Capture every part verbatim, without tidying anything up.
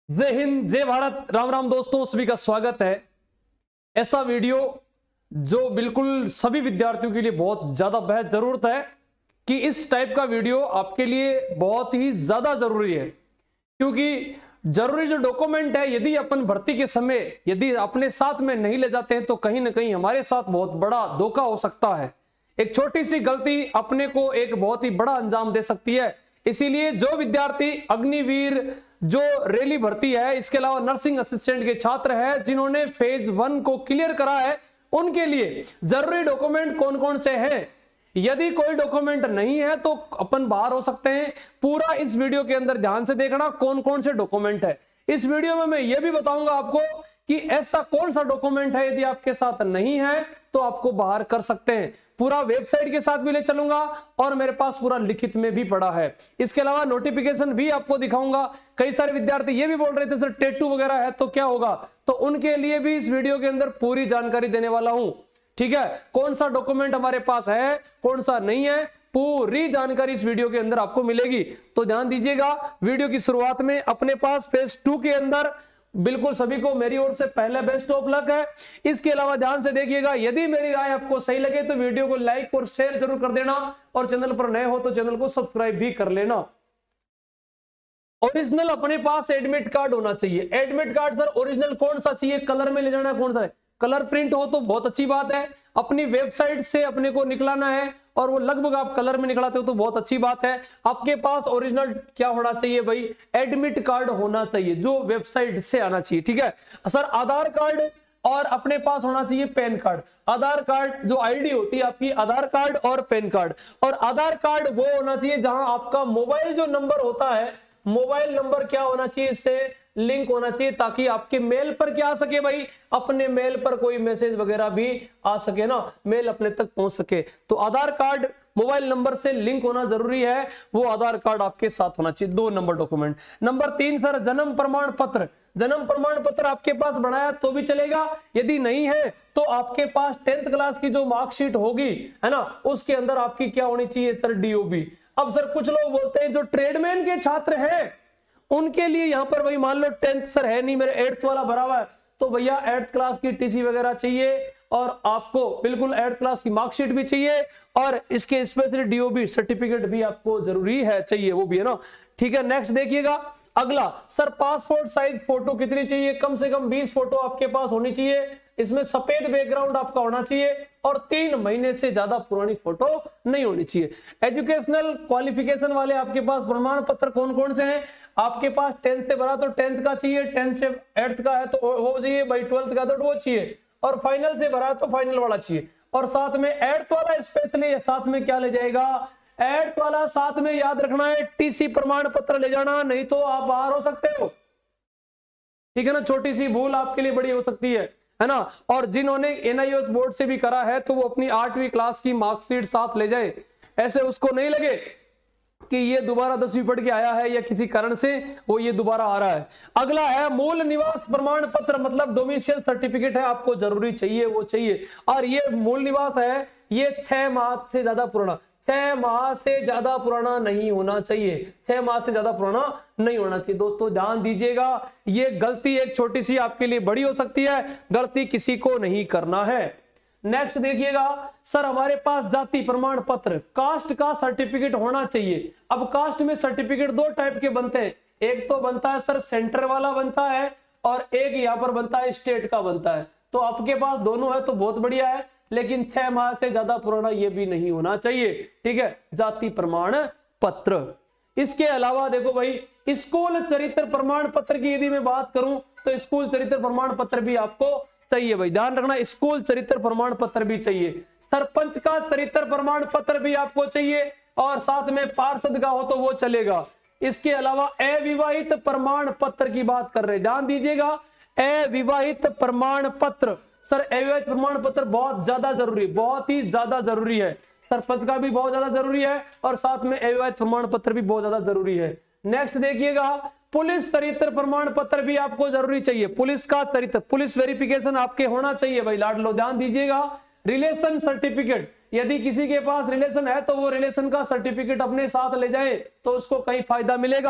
जय हिंद, जय भारत, राम राम दोस्तों, सभी का स्वागत है। ऐसा वीडियो जो बिल्कुल सभी विद्यार्थियों के लिए बहुत ज्यादा बेहद जरूरत है कि इस टाइप का वीडियो आपके लिए बहुत ही ज्यादा जरूरी है, क्योंकि जरूरी जो डॉक्यूमेंट है यदि अपन भर्ती के समय यदि अपने साथ में नहीं ले जाते हैं तो कहीं ना कहीं हमारे साथ बहुत बड़ा धोखा हो सकता है। एक छोटी सी गलती अपने को एक बहुत ही बड़ा अंजाम दे सकती है। इसीलिए जो विद्यार्थी अग्निवीर, जो रैली भर्ती है, इसके अलावा नर्सिंग असिस्टेंट के छात्र हैं जिन्होंने फेज वन को क्लियर करा है, उनके लिए जरूरी डॉक्यूमेंट कौन कौन से हैं। यदि कोई डॉक्यूमेंट नहीं है तो अपन बाहर हो सकते हैं। पूरा इस वीडियो के अंदर ध्यान से देखना कौन कौन से डॉक्यूमेंट है। इस वीडियो में मैं यह भी बताऊंगा आपको कि ऐसा कौन सा डॉक्यूमेंट है यदि आपके साथ नहीं है तो आपको बाहर कर सकते हैं। पूरा वेबसाइट के साथ भी ले चलूंगा और मेरे पास पूरा लिखित में भी पड़ा है। इसके अलावा नोटिफिकेशन भी आपको दिखाऊंगा। कई सारे विद्यार्थी ये भी बोल रहे थे सर टेटू वगैरह है तो क्या होगा, तो उनके लिए भी इस वीडियो के अंदर पूरी जानकारी देने वाला हूं। ठीक है, कौन सा डॉक्यूमेंट हमारे पास है, कौन सा नहीं है, पूरी जानकारी इस वीडियो के अंदर आपको मिलेगी। तो ध्यान दीजिएगा, वीडियो की शुरुआत में अपने पास फेज टू के अंदर बिल्कुल सभी को मेरी ओर से पहले बेस्ट ऑफ लक है। इसके अलावा ध्यान से देखिएगा, यदि मेरी राय आपको सही लगे तो वीडियो को लाइक और शेयर जरूर कर देना और चैनल पर नए हो तो चैनल को सब्सक्राइब भी कर लेना। ओरिजिनल अपने पास एडमिट कार्ड होना चाहिए। एडमिट कार्ड सर ओरिजिनल कौन सा चाहिए, कलर में ले जाना है, कौन सा है, कलर प्रिंट हो तो बहुत अच्छी बात है। अपनी वेबसाइट से अपने को निकलाना है और वो लगभग आप कलर में निकलाते हो तो बहुत अच्छी बात है। आपके पास ओरिजिनल क्या होना चाहिए भाई, एडमिट कार्ड होना चाहिए जो वेबसाइट से आना चाहिए। ठीक है सर, आधार कार्ड और अपने पास होना चाहिए पैन कार्ड। आधार कार्ड जो आईडी होती है आपकी, आधार कार्ड और पैन कार्ड। और आधार कार्ड वो होना चाहिए जहां आपका मोबाइल जो नंबर होता है, मोबाइल नंबर क्या होना चाहिए, इससे लिंक होना चाहिए ताकि आपके मेल पर क्या आ सके भाई, अपने मेल पर कोई मैसेज वगैरह भी आ सके ना, मेल अपने तक पहुंच सके। तो आधार कार्ड मोबाइल नंबर से लिंक होना जरूरी है, वो आधार कार्ड आपके साथ होना चाहिए। दो नंबर डॉक्यूमेंट। नंबर तीन सर जन्म प्रमाण पत्र। जन्म प्रमाण पत्र आपके पास बनाया तो भी चलेगा, यदि नहीं है तो आपके पास टेंथ क्लास की जो मार्कशीट होगी है ना, उसके अंदर आपकी क्या होनी चाहिए सर, डीओबी। अब सर कुछ लोग बोलते हैं जो ट्रेडमैन के छात्र हैं उनके लिए यहां पर भाई मान लो टेंथ सर है नहीं, मेरे एट्थ वाला भरा हुआ है, तो भैया एट्थ क्लास की टीसी वगैरह चाहिए और आपको बिल्कुल एट्थ क्लास की मार्कशीट भी चाहिए और इसके स्पेशली डीओबी सर्टिफिकेट भी आपको जरूरी है, चाहिए वो भी है ना। ठीक है, नेक्स्ट देखिएगा अगला सर पासपोर्ट साइज फोटो कितनी चाहिए, कम से कम बीस फोटो आपके पास होनी चाहिए। इसमें सफेद बैकग्राउंड आपका होना चाहिए और तीन महीने से ज्यादा पुरानी फोटो नहीं होनी चाहिए। एजुकेशनल क्वालिफिकेशन वाले आपके पास प्रमाण पत्र कौन कौन से हैं, आपके पास टेंथ से भरा तो टेंथ का चाहिए, टेंथ से एट्थ का है तो वो चाहिए भाई, ट्वेल्थ का तो वो चाहिए, और फाइनल से भरा तो फाइनल वाला चाहिए। और साथ में एट्थ वाला स्पेशली साथ में क्या ले जाएगा, एट्थ वाला साथ में याद रखना है टीसी प्रमाण पत्र ले जाना, नहीं तो आप बाहर हो सकते हो। ठीक है ना, छोटी सी भूल आपके लिए बड़ी हो सकती है है ना। और जिन्होंने एनआईओएस बोर्ड से भी करा है तो वो अपनी आठवीं क्लास की मार्कशीट साथ ले जाए, ऐसे उसको नहीं लगे कि ये दोबारा दसवीं पढ़ के आया है या किसी कारण से वो ये दोबारा आ रहा है। अगला है मूल निवास प्रमाण पत्र, मतलब डोमिसाइल सर्टिफिकेट है, आपको जरूरी चाहिए, वो चाहिए। और ये मूल निवास है, ये छह माह से ज्यादा पुराना, छह माह से ज्यादा पुराना नहीं होना चाहिए, छह माह से ज्यादा पुराना नहीं होना चाहिए। दोस्तों ध्यान दीजिएगा, ये गलती एक छोटी सी आपके लिए बड़ी हो सकती है, गलती किसी को नहीं करना है। नेक्स्ट देखिएगा सर हमारे पास जाति प्रमाण पत्र, कास्ट का सर्टिफिकेट होना चाहिए। अब कास्ट में सर्टिफिकेट दो टाइप के बनते हैं, एक तो बनता है सर सेंटर वाला बनता है और एक यहाँ पर बनता है स्टेट का बनता है। तो आपके पास दोनों है तो बहुत बढ़िया है, लेकिन छह माह से ज्यादा पुराना ये भी नहीं होना चाहिए। ठीक है, जाति प्रमाण पत्र। इसके अलावा देखो भाई, स्कूल चरित्र प्रमाण पत्र की यदि मैं बात करूं तो स्कूल चरित्र प्रमाण पत्र भी आपको चाहिए भाई, ध्यान रखना, स्कूल चरित्र प्रमाण पत्र भी चाहिए। सरपंच का चरित्र प्रमाण पत्र भी आपको चाहिए और साथ में पार्षद का हो तो वो चलेगा। इसके अलावा अविवाहित प्रमाण पत्र की बात कर रहे हैं, ध्यान दीजिएगा, अविवाहित प्रमाण पत्र। सर अविवाहित प्रमाण पत्र बहुत ज्यादा जरूरी, बहुत ही ज्यादा जरूरी है। सरपंच का भी बहुत ज्यादा जरूरी है और साथ में अविवाहित प्रमाण पत्र भी बहुत ज्यादा जरूरी है। नेक्स्ट देखिएगा पुलिस चरित्र प्रमाण पत्र भी आपको जरूरी चाहिए, पुलिस का चरित्र, पुलिस वेरिफिकेशन आपके होना चाहिए भाई लाडलो, ध्यान दीजिएगा। रिलेशन सर्टिफिकेट, यदि किसी के पास रिलेशन है तो वो रिलेशन का सर्टिफिकेट अपने साथ ले जाए तो उसको कहीं फायदा मिलेगा।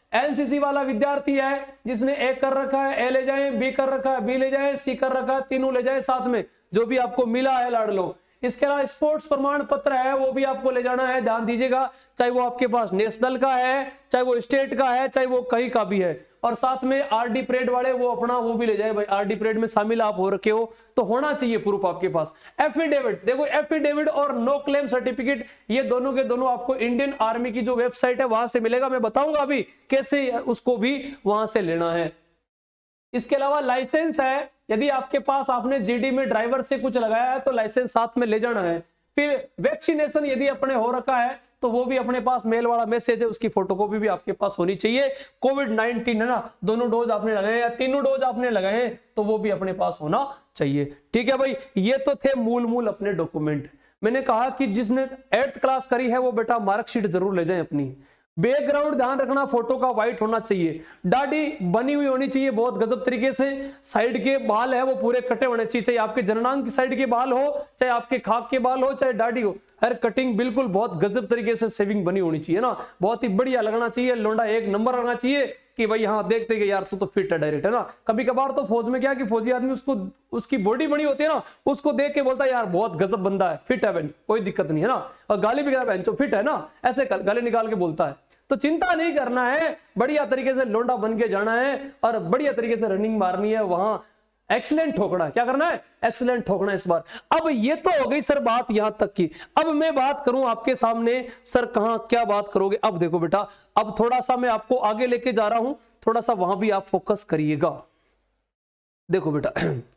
एनसीसी वाला विद्यार्थी है जिसने ए कर रखा है, ए ले जाए, बी कर रखा है, बी ले जाए, सी कर रखा है, तीनों ले जाए साथ में, जो भी आपको मिला है लाड़ लो। इसके अलावा स्पोर्ट्स प्रमाण पत्र है वो भी आपको ले जाना है, ध्यान दीजिएगा, चाहे वो आपके पास नेशनल का है, चाहे वो स्टेट का है, चाहे वो कहीं का भी है। और साथ में आरडी परेड वाले वो अपना वो भी ले जाए भाई, आरडी परेड में शामिल आप हो रखे हो तो होना चाहिए प्रूफ आपके पास। एफिडेविट, देखो एफिडेविट और नो क्लेम सर्टिफिकेट ये दोनों के दोनों आपको इंडियन आर्मी की जो वेबसाइट है वहां से मिलेगा, मैं बताऊंगा अभी कैसे उसको भी वहां से लेना है। इसके अलावा लाइसेंस है, यदि आपके पास आपने जीडी में ड्राइवर से कुछ लगाया है तो लाइसेंस साथ में ले जाना है। फिर वैक्सीनेशन यदि अपने हो रखा है तो वो भी अपने पास मेल वाला मैसेज है, उसकी फोटोकॉपी भी आपके पास होनी चाहिए। कोविड नाइनटीन है ना, दोनों डोज आपने लगाए या तीनों डोज आपने लगाए हैं तो वो भी अपने पास होना चाहिए। ठीक है भाई, ये तो थे मूल मूल अपने डॉक्यूमेंट। मैंने कहा कि जिसने एट्थ क्लास करी है वो बेटा मार्कशीट जरूर ले जाए अपनी। बैकग्राउंड ध्यान रखना फोटो का व्हाइट होना चाहिए, दाढ़ी बनी हुई होनी चाहिए बहुत गजब तरीके से, साइड के बाल है वो पूरे कटे होने चाहिए, चाहे आपके जननांग की साइड के बाल हो, चाहे आपके खाक के बाल हो, चाहे दाढ़ी हो, हर कटिंग बिल्कुल बहुत गजब तरीके से सेविंग बनी होनी चाहिए ना, बहुत ही बढ़िया लगना चाहिए, लोंडा एक नंबर लगना चाहिए कि भाई हाँ देखते कि यार तू तो फिट है डायरेक्ट है ना। कभी कभार तो फौज में क्या कि फौजी आदमी उसको उसकी बॉडी बनी होती है ना, उसको देख के बोलता है यार बहुत गजब बंदा है, फिट है बहन, कोई दिक्कत नहीं है ना, और गाली भी बहन चो फिट है ना, ऐसे गाली निकाल के बोलता है। तो चिंता नहीं करना है, बढ़िया तरीके से लोंडा बन के जाना है और बढ़िया तरीके से रनिंग मारनी है, वहां एक्सीलेंट ठोकना है। क्या करना है? एक्सीलेंट ठोकना है इस बार। अब ये तो हो गई सर बात यहां तक की। अब मैं बात करूं आपके सामने, सर कहां क्या बात करोगे? अब देखो बेटा, अब थोड़ा सा मैं आपको आगे लेके जा रहा हूं, थोड़ा सा वहां भी आप फोकस करिएगा। देखो बेटा,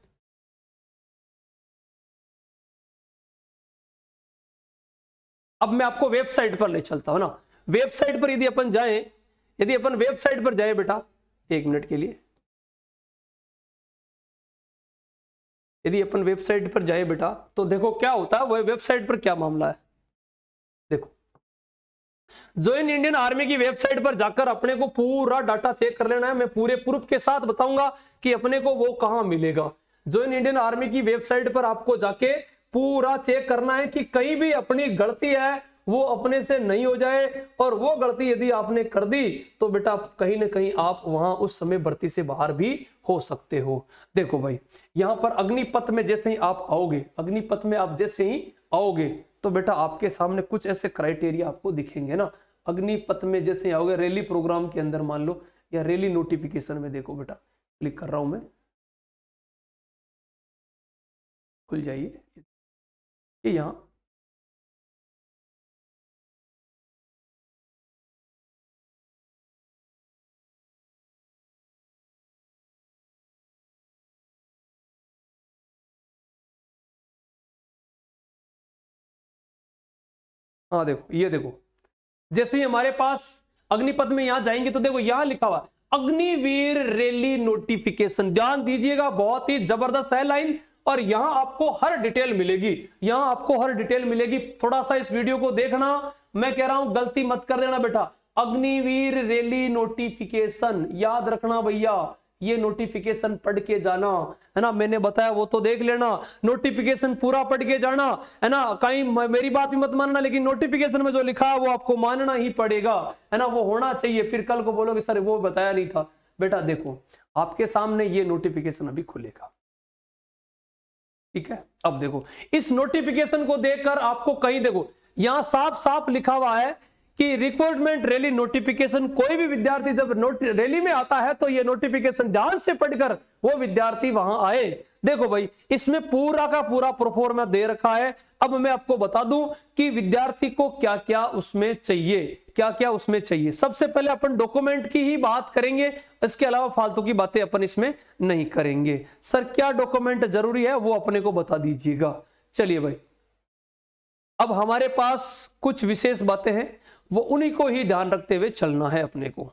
अब मैं आपको वेबसाइट पर ले चलता हूं ना। वेबसाइट पर यदि अपन जाएं, यदि अपन वेबसाइट पर जाए बेटा, एक मिनट के लिए, यदि अपन वेबसाइट पर जाए बेटा तो देखो क्या होता है, वो वेबसाइट पर क्या मामला है। देखो, ज्वाइन इंडियन आर्मी की वेबसाइट पर जाकर अपने को पूरा डाटा चेक कर लेना है। मैं पूरे प्रूफ के साथ बताऊंगा कि अपने को वो कहां मिलेगा। ज्वाइन इंडियन आर्मी की वेबसाइट पर आपको जाके पूरा चेक करना है कि कहीं भी अपनी गलती है वो अपने से नहीं हो जाए, और वो गलती यदि आपने कर दी तो बेटा कहीं ना कहीं आप वहां उस समय भर्ती से बाहर भी हो सकते हो। देखो भाई, यहां पर अग्निपथ में जैसे ही आप आओगे, अग्निपथ में आप जैसे ही आओगे तो बेटा आपके सामने कुछ ऐसे क्राइटेरिया आपको दिखेंगे ना। अग्निपथ में जैसे ही आओगे, रैली प्रोग्राम के अंदर मान लो, या रैली नोटिफिकेशन में, देखो बेटा क्लिक कर रहा हूं मैं, खुल जाइए ये यहां, हाँ देखो, ये देखो जैसे ही हमारे पास अग्निपथ में यहां जाएंगे तो देखो यहां लिखा हुआ अग्निवीर रैली नोटिफिकेशन। ध्यान दीजिएगा, बहुत ही जबरदस्त है लाइन, और यहां आपको हर डिटेल मिलेगी, यहां आपको हर डिटेल मिलेगी। थोड़ा सा इस वीडियो को देखना, मैं कह रहा हूं गलती मत कर देना बेटा। अग्निवीर रैली नोटिफिकेशन याद रखना भैया, ये नोटिफिकेशन पढ़ के जाना है ना, मैंने बताया वो तो देख लेना, नोटिफिकेशन पूरा पढ़ के जाना है ना, कहीं मेरी बात भी मत मानना, लेकिन नोटिफिकेशन में जो लिखा है वो आपको मानना ही पड़ेगा है ना, वो होना चाहिए। फिर कल को बोलोगे सर वो बताया नहीं था। बेटा देखो, आपके सामने ये नोटिफिकेशन अभी खुलेगा, ठीक है। अब देखो, इस नोटिफिकेशन को देखकर आपको कहीं देखो यहां साफ साफ लिखा हुआ है कि रिक्रूटमेंट रैली नोटिफिकेशन। कोई भी विद्यार्थी जब नोट रैली में आता है तो ये नोटिफिकेशन ध्यान से पढ़कर वो विद्यार्थी वहां आए। देखो भाई, इसमें पूरा का पूरा प्रोफॉर्मा दे रखा है। अब मैं आपको बता दूं कि विद्यार्थी को क्या क्या उसमें चाहिए, क्या क्या उसमें चाहिए। सबसे पहले अपन डॉक्यूमेंट की ही बात करेंगे, इसके अलावा फालतू की बातें अपन इसमें नहीं करेंगे। सर क्या डॉक्यूमेंट जरूरी है वो अपने को बता दीजिएगा। चलिए भाई, अब हमारे पास कुछ विशेष बातें हैं, वो उन्हीं को ही ध्यान रखते हुए चलना है अपने को।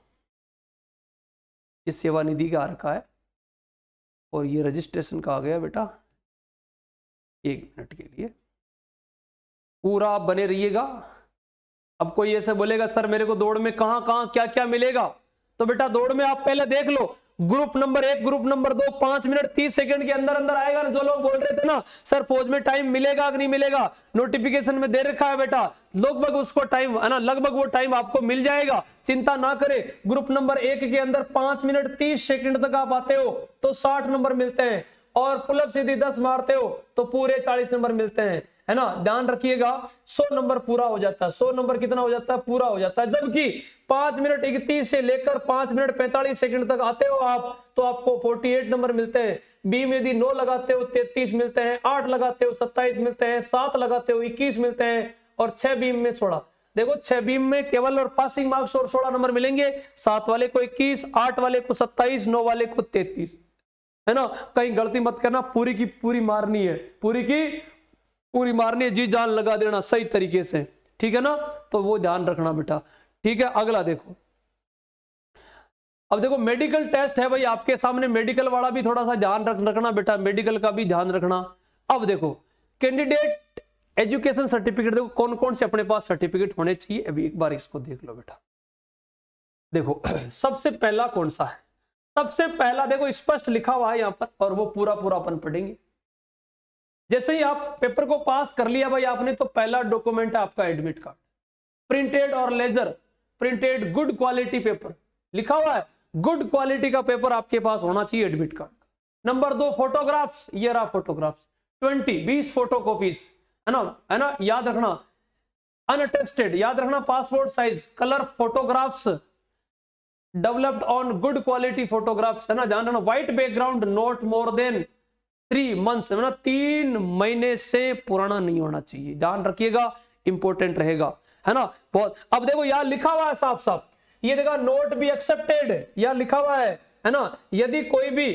ये सेवा निधि का आ रखा है और ये रजिस्ट्रेशन का आ गया बेटा। एक मिनट के लिए पूरा आप बने रहिएगा। अब कोई ऐसे बोलेगा सर मेरे को दौड़ में कहां कहां क्या क्या मिलेगा, तो बेटा दौड़ में आप पहले देख लो, ग्रुप नंबर एक, ग्रुप नंबर दो, पांच मिनट तीस सेकंड के अंदर अंदर आएगा ना। जो लोग बोल रहे थे ना सर फौज में टाइम मिलेगा कि नहीं मिलेगा, नोटिफिकेशन में दे रखा है बेटा, लगभग उसको टाइम है ना, लगभग वो टाइम आपको मिल जाएगा, चिंता ना करे। ग्रुप नंबर एक के अंदर पांच मिनट तीस सेकंड तक आप आते हो तो साठ नंबर मिलते हैं, और पुलअप सीधी दस मारते हो तो पूरे चालीस नंबर मिलते हैं, है ना। ध्यान रखिएगा, सौ नंबर पूरा हो जाता है। सौ नंबर कितना हो जाता है? पूरा हो जाता है। जबकि पांच मिनट इकतीस से लेकर पांच मिनट पैंतालीस सेकंड तक आते हो आप तो आपको अड़तालीस नंबर मिलते हैं। बी में यदि नौ लगाते हो तैंतीस मिलते हैं, आठ लगाते हो सत्ताईस मिलते हैं, सात लगाते हो इक्कीस मिलते हैं, और छह बीम में सोलह। देखो छह बीम में केवल और पासिंग मार्क्स और सोलह नंबर मिलेंगे, सात वाले को इक्कीस, आठ वाले को सत्ताईस, नौ वाले को तैंतीस, है ना। कहीं गलती मत करना, पूरी की पूरी मारनी है, पूरी की पूरी मारनी है, जी जान लगा देना सही तरीके से, ठीक है ना। तो वो ध्यान रखना बेटा, ठीक है। अगला देखो, अब देखो मेडिकल टेस्ट है भाई आपके सामने, मेडिकल वाला भी थोड़ा सा ध्यान रख रखना बेटा, मेडिकल का भी ध्यान रखना। अब देखो कैंडिडेट एजुकेशन सर्टिफिकेट, देखो कौन कौन से अपने पास सर्टिफिकेट होने चाहिए, अभी एक बार इसको देख लो बेटा। देखो सबसे पहला कौन सा है? सबसे पहला देखो स्पष्ट लिखा हुआ है यहां पर, और वो पूरा पूरा अपन पढ़ेंगे। जैसे ही आप पेपर को पास कर लिया भाई आपने, तो पहला डॉक्यूमेंट है आपका एडमिट कार्ड, प्रिंटेड और laser printed good quality paper, लिखा हुआ है गुड क्वालिटी का पेपर आपके पास होना चाहिए एडमिट कार्ड। नंबर दो फोटोग्राफ्स, ये रहा फोटोग्राफ्स, ट्वेंटी बीस फोटो कॉपीज, है ना, है ना, याद रखना। अनअटेस्टेड, याद रखना, passport size colour photographs developed on good quality photographs, है ना, ध्यान रखना। White background not more than three months, मतलब तीन महीने से पुराना नहीं होना चाहिए, ध्यान रखिएगा, इंपॉर्टेंट रहेगा, है ना बहुत। अब देखो यार लिखा हुआ है साफ साफ, ये देखा नोट बी एक्सेप्टेड, यार लिखा हुआ है, है ना। यदि कोई भी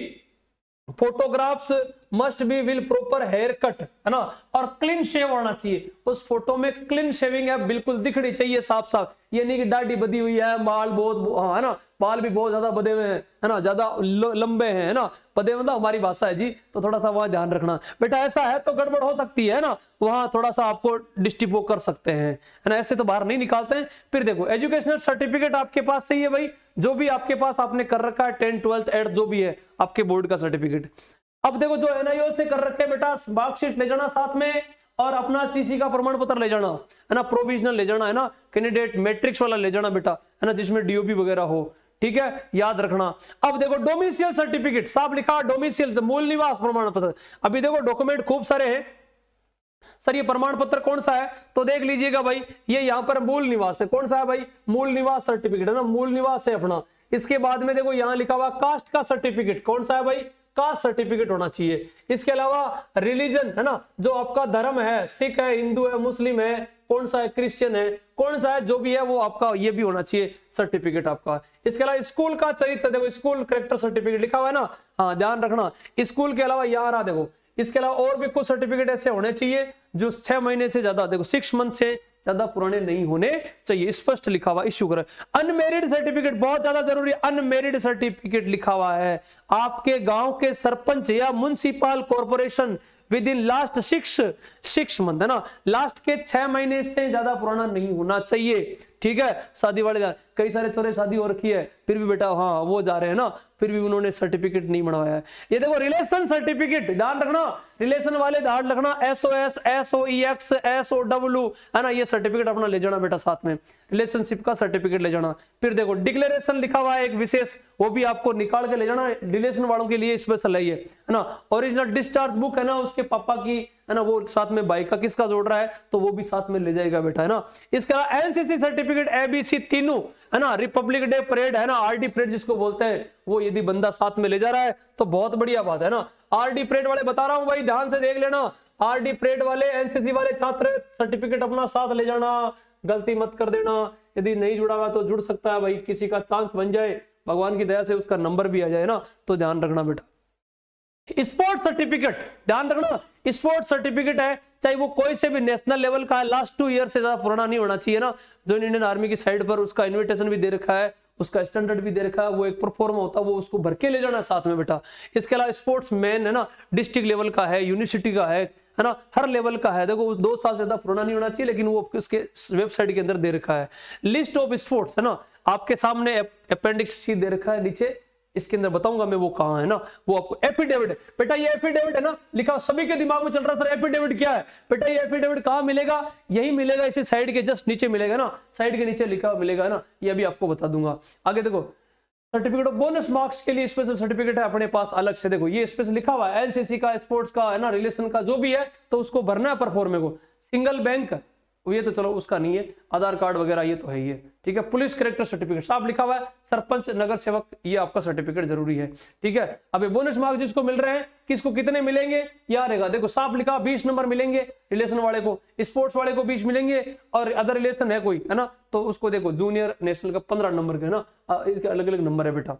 photographs must be will proper hair cut, है ना, और क्लीन शेव होना चाहिए। उस फोटो में क्लीन शेविंग है बिल्कुल दिखनी चाहिए साफ साफ, ये नहीं कि दाढ़ी बदी हुई है, बाल बहुत, है ना, बाल भी बहुत ज्यादा बदे हुए हैं, है ना, ज्यादा लंबे हैं, है ना, बदे मतलब हमारी भाषा है जी, तो थोड़ा सा वहां ध्यान रखना बेटा। ऐसा है तो गड़बड़ हो सकती है ना, वहां थोड़ा सा आपको डिस्ट्रीब्यू कर सकते हैं, है ना, ऐसे तो बाहर नहीं निकालते हैं। फिर देखो एजुकेशनल सर्टिफिकेट आपके पास सही है भाई, जो भी आपके पास आपने कर रखा है टेंथ ट्वेल्थ एट जो भी है आपके बोर्ड का सर्टिफिकेट। अब देखो जो एनआईओ से कर रखे बेटा, मार्कशीट ले जाना साथ में, और अपना टीसी का प्रमाण पत्र ले जाना, है ना, प्रोविजनल ले जाना, है ना, कैंडिडेट मैट्रिक्स वाला ले जाना बेटा, है ना, जिसमें डीओपी वगैरह हो, ठीक है, याद रखना। अब देखो डोमिसियल सर्टिफिकेट, साफ लिखा डोमिसियल, मूल निवास प्रमाण पत्र। अभी देखो डॉक्यूमेंट खूब सारे हैं सर, ये प्रमाण पत्र कौन सा है तो देख लीजिएगा भाई, ये यहाँ पर मूल निवास है, कौन सा है भाई? मूल निवास सर्टिफिकेट, है ना, मूल निवास है अपना। इसके बाद में देखो यहाँ लिखा हुआ कास्ट का सर्टिफिकेट, कौन सा है भाई? कास्ट सर्टिफिकेट होना चाहिए। इसके अलावा रिलीजन, है ना, जो आपका धर्म है, सिख है, हिंदू है, मुस्लिम है, कौन सा है, क्रिश्चियन है, कौन सा है, जो भी है वो आपका ये भी होना चाहिए सर्टिफिकेट आपका। इसके अलावा स्कूल का चरित्र, देखो स्कूल कैरेक्टर सर्टिफिकेट लिखा हुआ है ना, हाँ ध्यान रखना। स्कूल के अलावा यहाँ रहा देखो, इसके अलावा और भी कुछ सर्टिफिकेट ऐसे होने चाहिए जो छह महीने से ज्यादा, देखो सिक्स मंथ से ज्यादा पुराने नहीं होने चाहिए, स्पष्ट लिखा हुआ इश्यू कर। अनमेरिड सर्टिफिकेट बहुत ज्यादा जरूरी है, अनमेरिड सर्टिफिकेट लिखा हुआ है, आपके गांव के सरपंच या municipal corporation within last six six month, है ना, लास्ट के छह महीने से ज्यादा पुराना नहीं होना चाहिए, ठीक है। शादी वाले कई सारे चोरे शादी हो रखी है फिर भी बेटा हाँ वो जा रहे हैं ना, फिर भी उन्होंने सर्टिफिकेट नहीं बनवाया है। ये देखो रिलेशन सर्टिफिकेट, ध्यान रखना, रिलेशन वाले ध्यान रखना, S O S, S O E X, S O W, है ना, ये सर्टिफिकेट अपना ले जाना बेटा साथ में, रिलेशनशिप का सर्टिफिकेट ले जाना। फिर देखो डिक्लेरेशन लिखा हुआ है एक विशेष, वो भी आपको निकाल के ले जाना, रिलेशन वालों के लिए स्पेशल है ये, है ना। ओरिजिनल डिस्चार्ज बुक है ना उसके पापा की, है ना, वो साथ में बाइक का किसका जोड़ रहा है तो वो भी साथ में ले जाएगा बेटा, है ना। इसके अलावा एनसीसी सर्टिफिकेट, एबीसी तीनों, है ना, रिपब्लिक डे परेड, है ना, आरडी परेड जिसको बोलते हैं, वो यदि बंदा साथ में ले जा रहा है तो बहुत बढ़िया बात है ना। आरडी परेड वाले बता रहा हूं भाई, ध्यान से देख लेना, आरडी परेड वाले, एनसीसी वाले छात्र सर्टिफिकेट अपना साथ ले जाना, गलती मत कर देना। यदि नहीं जुड़ा हुआ तो जुड़ सकता है भाई, किसी का चांस बन जाए, भगवान की दया से उसका नंबर भी आ जाए ना, तो ध्यान रखना बेटा। स्पोर्ट सर्टिफिकेट, ध्यान रखना, स्पोर्ट सर्टिफिकेट है चाहे वो कोई से भी नेशनल लेवल का है, लास्ट टू ईयर से ज्यादा पुराना नहीं होना चाहिए ना। जो इंडियन आर्मी की साइड पर उसका इन्विटेशन भी दे रखा है, उसका स्टैंडर्ड भी दे रखा है, वो एक परफॉर्म होता है, वो उसको भर के ले जाना साथ में बेटा। इसके अलावा स्पोर्ट्स मैन, है ना, डिस्ट्रिक्ट लेवल का है, यूनिवर्सिटी का है, है ना, हर लेवल का है, देखो उस दो साल से ज्यादा पुराना नहीं होना चाहिए, लेकिन वो उसके वेबसाइट के अंदर दे रखा है। लिस्ट ऑफ स्पोर्ट्स, है ना, आपके सामने अपेंडिक्स दे रखा है नीचे, इसके अंदर बताऊंगा मैं वो कहाँ है ना, वो आपको एफिडेविट बेटा, ये एफिडेविट है ना लिखा, सभी के दिमाग में चल रहा है सर एफिडेविट क्या है बेटा, ये एफिडेविट कहाँ मिलेगा, यही मिलेगा इसे साइड के जस्ट नीचे मिलेगा ना, साइड के नीचे लिखा मिलेगा ना, ये अभी आपको बता दूंगा। आगे देखो सर्टिफिकेट ऑफ बोनस मार्क्स के लिए स्पेशल सर्टिफिकेट है अपने पास अलग से, देखो ये स्पेशल लिखा हुआ है एनसीसी का, स्पोर्ट्स का है ना, रिलेशन का जो भी है तो उसको भरना है परफॉर्मे को। सिंगल बैंक ये तो चलो उसका नहीं है, आधार कार्ड वगैरह ये तो है ही है, ठीक है। पुलिस कैरेक्टर सर्टिफिकेट साफ लिखा हुआ है, सरपंच नगर सेवक ये आपका सर्टिफिकेट जरूरी है, ठीक है। अब ये बोनस मार्क्स जिसको मिल रहे हैं किसको कितने मिलेंगे यार रहेगा, देखो साफ लिखा बीस नंबर मिलेंगे रिलेशन वाले को, स्पोर्ट्स वाले को बीस मिलेंगे, और अदर रिलेशन है कोई है ना तो उसको देखो जूनियर नेशनल का पंद्रह नंबर के है ना, इसके अलग अलग नंबर है बेटा।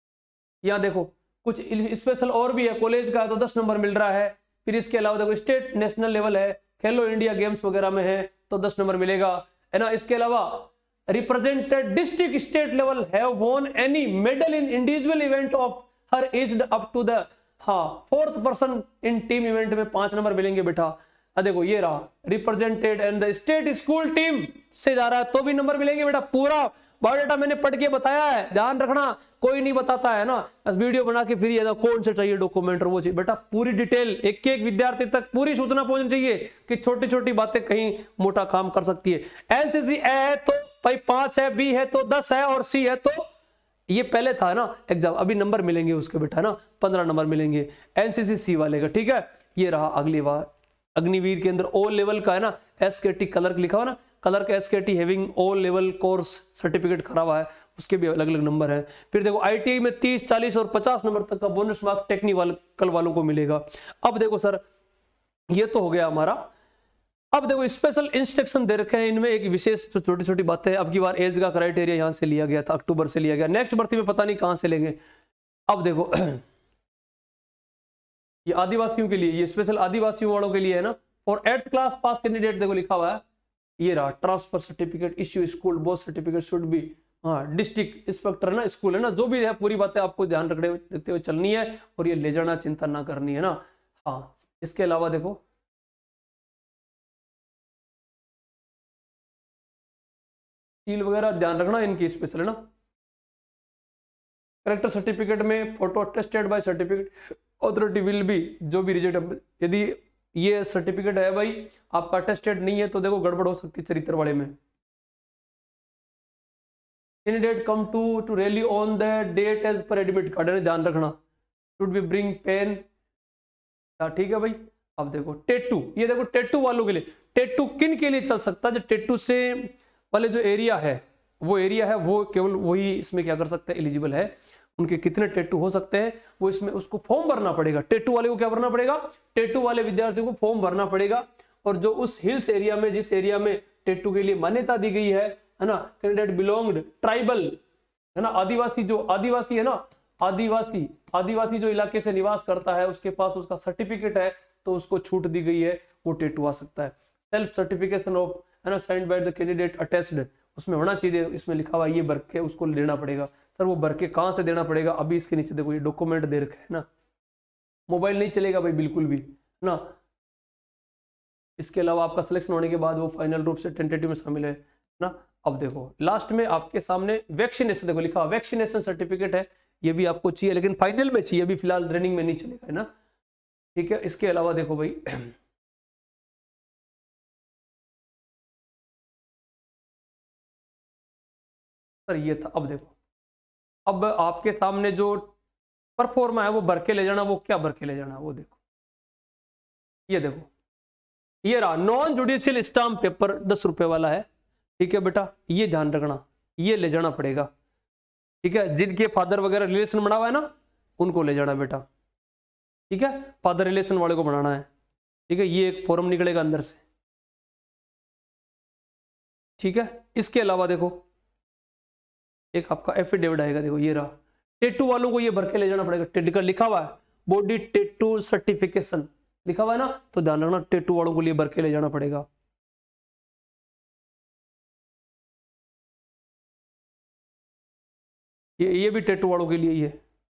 यहाँ देखो कुछ स्पेशल और भी है, कॉलेज का है तो दस नंबर मिल रहा है, फिर इसके अलावा देखो स्टेट नेशनल लेवल है, खेलो इंडिया गेम्स वगैरह में है तो दस नंबर मिलेगा है ना। इसके अलावा represented district state level have won any medal in individual event of her aged up to the हाँ fourth person in team event में पांच नंबर मिलेंगे बेटा। देखो ये रहा represented and the state school team से जा रहा है तो भी नंबर मिलेंगे बेटा। पूरा बायोडाटा मैंने पढ़ के बताया है, ध्यान रखना, कोई नहीं बताता है ना बस वीडियो बना के फिर ये ना कौन से चाहिए डॉक्यूमेंट और वो चाहिए बेटा, पूरी डिटेल एक एक विद्यार्थी तक पूरी सूचना पहुंचनी चाहिए कि छोटी छोटी बातें कहीं मोटा काम कर सकती है। एनसीसी ए है तो भाई पांच है, बी है तो दस है, और सी है तो ये पहले था ना एग्जाम, अभी नंबर मिलेंगे उसके बेटा ना पंद्रह नंबर मिलेंगे एनसीसी सी वाले का, ठीक है। ये रहा अगली बार अग्निवीर के अंदर ओ लेवल का है ना, एसकेटी कलर लिखा हुआ ना, कलर का SKT having O level course certificate खड़ा हुआ है, उसके भी अलग अलग नंबर है। फिर देखो आईटीआई में तीस चालीस और पचास नंबर तक का बोनस मार्क टेक्निकल वालों को मिलेगा। अब देखो सर ये तो हो गया हमारा, अब देखो स्पेशल इंस्ट्रक्शन दे रखे हैं इनमें, एक विशेष जो छोटी छोटी बातें, अब की बार एज का क्राइटेरिया यहां से लिया गया था, अक्टूबर से लिया गया, नेक्स्ट भर्ती में पता नहीं कहां से लेंगे। अब देखो ये आदिवासियों के लिए, ये स्पेशल आदिवासियों वालों के लिए है ना, और एट्थ क्लास पास कैंडिडेट देखो लिखा हुआ है, ये रहा transfer certificate issue school both certificate should be हाँ डिस्ट्रिक्ट इंस्पेक्टर है ना, स्कूल है ना, जो भी है पूरी बातें आपको ध्यान रखने रखते हुए चलनी है और ये ले जाना चिंता ना करनी है ना। हाँ इसके अलावा देखो सील वगैरह ध्यान रखना इनकी स्पेशल है ना। करेक्टर सर्टिफिकेट में photo attested by certificate authority will be, जो भी रिजेक्ट, यदि ये सर्टिफिकेट है भाई आपका अटेस्टेड नहीं है तो देखो गड़बड़ हो सकती है चरित्र वाले में। Candidate come to to rally on the date as पर एडमिट कार्ड, ध्यान रखना, शुड बी ब्रिंग पेन, ठीक है भाई। अब देखो टेटू, ये देखो टेटू वालों के लिए, टेटू किन के लिए चल सकता है, जो टेटू से वाले जो एरिया है वो एरिया है वो केवल वही इसमें क्या कर सकते हैं एलिजिबल है, उनके कितने टेटू हो सकते हैं वो इसमें उसको फॉर्म भरना पड़ेगा। टेटू वाले को क्या भरना पड़ेगा, टेटू वाले विद्यार्थियों को फॉर्म भरना पड़ेगा, और जो उस हिल्स एरिया में जिस एरिया में टेटू के लिए मान्यता दी गई है है ना, कैंडिडेट बिलोंग्ड ट्राइबल है ना, आदिवासी जो आदिवासी है ना, आदिवासी आदिवासी जो इलाके से निवास करता है उसके पास उसका सर्टिफिकेट है तो उसको छूट दी गई है, वो टेटू आ सकता है। सेल्फ सर्टिफिकेशन ऑफ है ना signed by the candidate attested, उसमें होना चाहिए, इसमें लिखा हुआ ये भर के उसको देना पड़ेगा। सर वो भर के कहाँ से देना पड़ेगा, अभी इसके नीचे देखो ये डॉक्यूमेंट दे रखा है ना, मोबाइल नहीं चलेगा भाई बिल्कुल भी ना। इसके अलावा आपका सिलेक्शन होने के बाद वो फाइनल रूप से टेंटेटिव में शामिल है ना। अब देखो लास्ट में आपके सामने वैक्सीनेशन देखो लिखा हुआ, वैक्सीनेशन सर्टिफिकेट है, ये भी आपको चाहिए लेकिन फाइनल में चाहिए, अभी फिलहाल रनिंग में नहीं चलेगा है ना, ठीक है। इसके अलावा देखो भाई सर ये था, अब देखो अब आपके सामने जो परफॉर्मा है वो भर के ले जाना, वो क्या भर के ले जाना वो देखो, ये देखो ये रहा नॉन जुडिशियल स्टाम्प पेपर दस रुपए वाला है, ठीक है बेटा, ये ध्यान रखना, ये ले जाना पड़ेगा, ठीक है। जिनके फादर वगैरह रिलेशन बना हुआ है ना उनको ले जाना बेटा, ठीक है, फादर रिलेशन वाले को बनाना है, ठीक है। ये एक फॉर्म निकलेगा अंदर से, ठीक है। इसके अलावा देखो एक आपका एफिडेविट आएगा, देखो ये रहा, टेटू वालों को ये भर के ले जाना पड़ेगा, टेटू लिखा हुआ है बॉडी टेटू सर्टिफिकेशन लिखा हुआ है ना, तो ध्यान रखना टेटू वालों को लिए भर के ले जाना पड़ेगा। ये ये भी टेटू वालों के लिए ही है,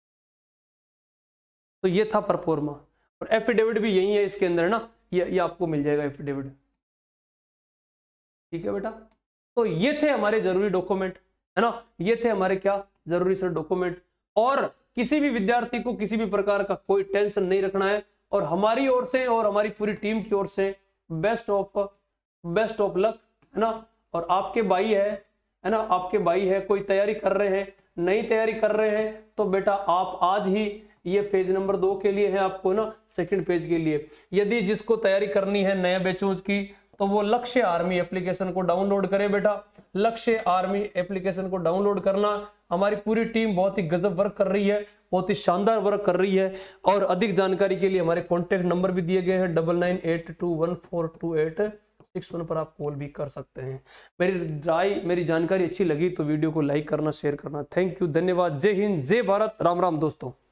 तो ये था परफॉर्मा, और एफिडेविट भी यही है इसके अंदर ना, ये ये आपको मिल जाएगा एफिडेविट, ठीक है बेटा। तो ये थे हमारे जरूरी डॉक्यूमेंट है ना, ये थे हमारे क्या जरूरी सर डॉक्यूमेंट। और किसी भी विद्यार्थी को किसी भी प्रकार का कोई टेंशन नहीं रखना है, और हमारी ओर से और हमारी पूरी टीम की ओर से best of best of luck, है ना। और आपके भाई है है ना, आपके भाई है, कोई तैयारी कर रहे हैं, नई तैयारी कर रहे हैं, तो बेटा आप आज ही ये पेज नंबर दो के लिए है आपको ना, सेकंड पेज के लिए यदि जिसको तैयारी करनी है नया बैचों की, तो वो लक्ष्य आर्मी एप्लीकेशन को डाउनलोड करे बेटा। लक्ष्य आर्मी एप्लीकेशन को डाउनलोड करना। हमारी पूरी टीम बहुत ही गजब वर्क कर रही है, बहुत ही शानदार वर्क कर रही है। और अधिक जानकारी के लिए हमारे कॉन्टेक्ट नंबर भी दिए गए हैं, double nine eight two one four two eight six one पर आप कॉल भी कर सकते हैं। मेरी राय मेरी जानकारी अच्छी लगी तो वीडियो को लाइक करना, शेयर करना। थैंक यू, धन्यवाद। जय हिंद, जय भारत, राम राम दोस्तों।